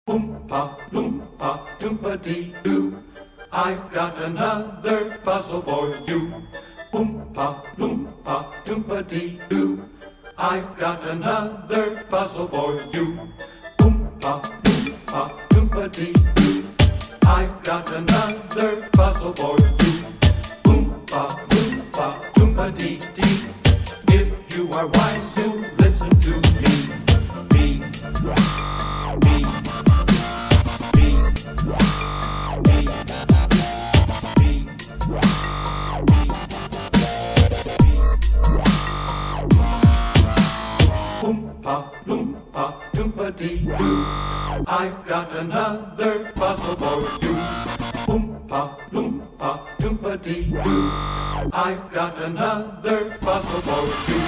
Oompa loompa doompa dee doo. I've got another puzzle for you. Oompa loompa doompa dee doo. I've got another puzzle for you. Oompa loompa doompa dee doo. I've got another puzzle for you. Oompa loompa doompa dee dee. If you are wise, you'll listen to me. Me. Oompa loompa doompa dee doo. I've got another puzzle for you. Oompa loompa doompa dee doo. I've got another puzzle for you.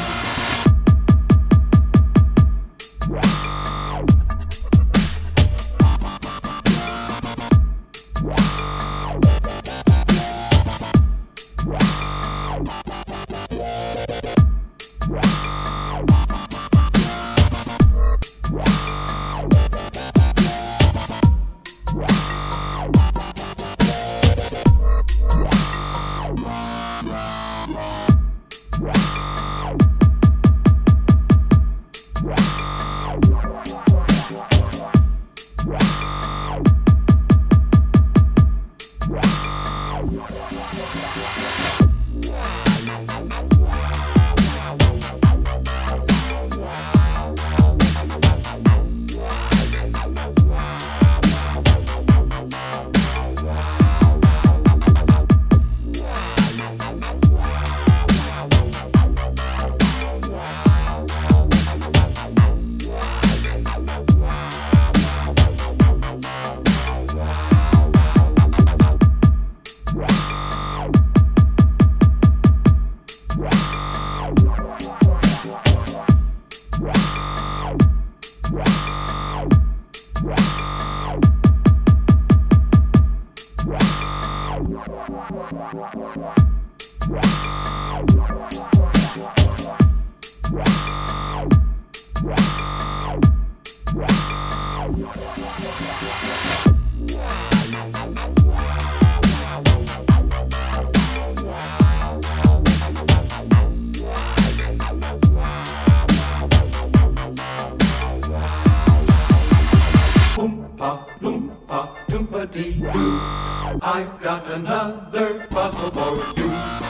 Oompa loompa doompa dee doo. I've got another puzzle for you.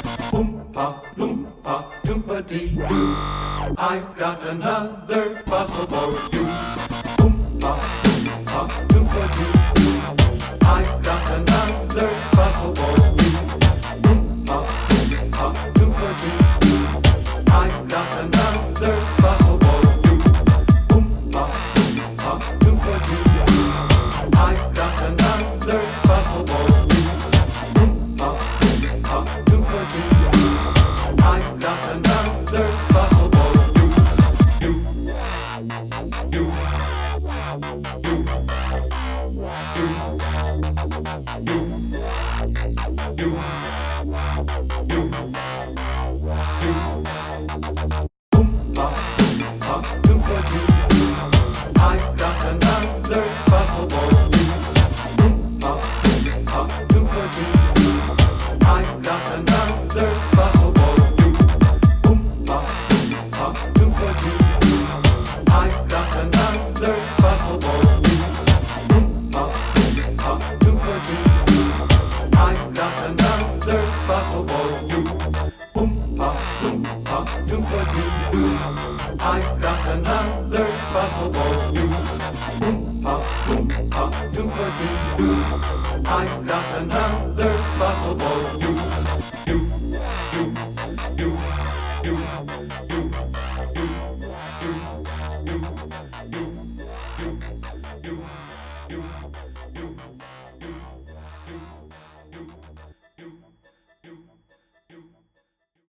Oompa loompa doompa dee doo. I've got another puzzle for you. Oompa loompa doompa dee doo. I've got another puzzle for you. Oompa loompa doompa dee doo. I've got another puzzle for you. Oompa loompa doompa dee doo. I've got another puzzle for you. Oompa loompa doompa dee doo. I've got another puzzle for you. You. You. You. You. You. You. You. You. Oompa loompa doompa dee doo. I've got another puzzle for you. Oompa loompa doompa dee doo. I've got another puzzle for you. Oompa loompa doompa dee doo. I've got another puzzle for you. Oompa loompa doompa dee doo. I've got another puzzle for you. Oompa loompa doompa dee doo. I've got another puzzle for you. Oompa loompa doompa dee doo. I've got another puzzle for you. You.